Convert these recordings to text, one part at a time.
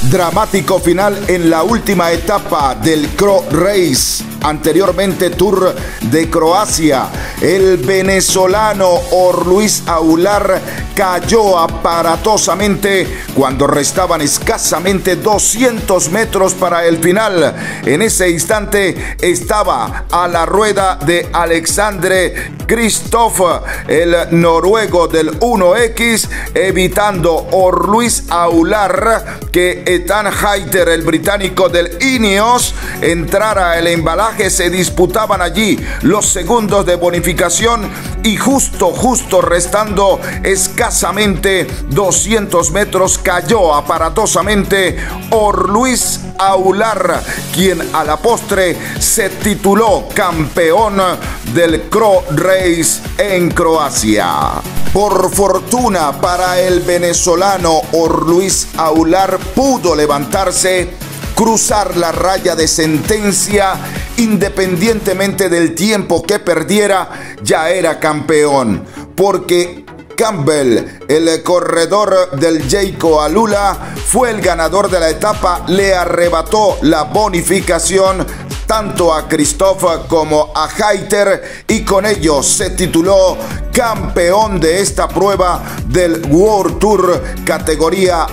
Dramático final en la última etapa del Cro Race, anteriormente Tour de Croacia. El venezolano Orluis Aular cayó aparatosamente cuando restaban escasamente 200 metros para el final. En ese instante estaba a la rueda de Alexandre Kristoff, el noruego del 1X, evitando Orluis Aular que Ethan Hayter, el británico del Ineos, entrara el embalaje. Se disputaban allí los segundos de bonificación y justo restando escasamente 200 metros cayó aparatosamente Orluis Aular, quien a la postre se tituló campeón del Cro Race en Croacia. Por fortuna para el venezolano, Orluis Aular pudo levantarse, cruzar la raya de sentencia, independientemente del tiempo que perdiera, ya era campeón, porque Campbell, el corredor del Jayco Alula, fue el ganador de la etapa, le arrebató la bonificación tanto a Kristoff como a Hayter y con ello se tituló campeón de esta prueba del World Tour categoría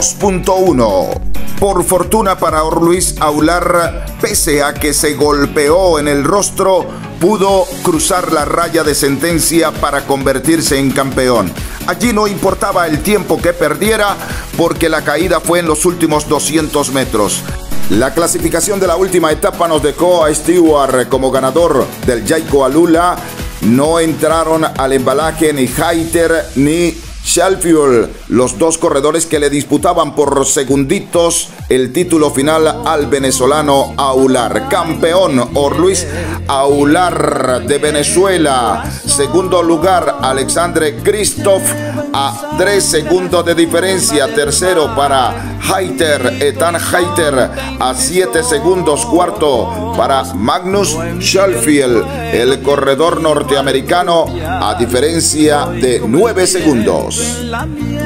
2.1. Por fortuna para Orluis Aular, pese a que se golpeó en el rostro, pudo cruzar la raya de sentencia para convertirse en campeón. Allí no importaba el tiempo que perdiera porque la caída fue en los últimos 200 metros. La clasificación de la última etapa nos dejó a Stewart como ganador del Jayco Alula. No entraron al embalaje ni Hayter ni Shalfield, los dos corredores que le disputaban por segunditos el título final al venezolano Aular. Campeón Orluis Aular de Venezuela. Segundo lugar Alexandre Kristoff a 3 segundos de diferencia. Tercero para Hayter, Ethan Hayter a 7 segundos. Cuarto para Magnus Shalfield, el corredor norteamericano, a diferencia de 9 segundos. La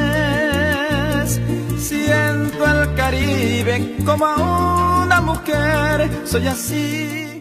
mies, siento el Caribe como una mujer, soy así.